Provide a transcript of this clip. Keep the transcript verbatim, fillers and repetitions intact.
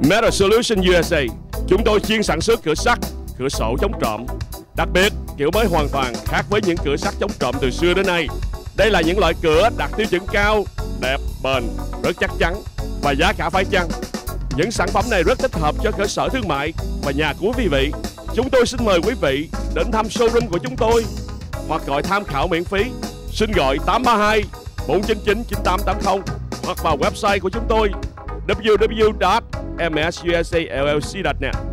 Metal Solution u ét a, chúng tôi chuyên sản xuất cửa sắt, cửa sổ chống trộm. Đặc biệt, kiểu mới hoàn toàn khác với những cửa sắt chống trộm từ xưa đến nay. Đây là những loại cửa đạt tiêu chuẩn cao, đẹp, bền, rất chắc chắn và giá cả phải chăng. Những sản phẩm này rất thích hợp cho cơ sở thương mại và nhà của quý vị. Chúng tôi xin mời quý vị đến thăm showroom của chúng tôi hoặc gọi tham khảo miễn phí. Xin gọi tám ba hai bốn chín chín chín tám tám không hoặc vào website của chúng tôi w w w chấm m s u s a l l c chấm net.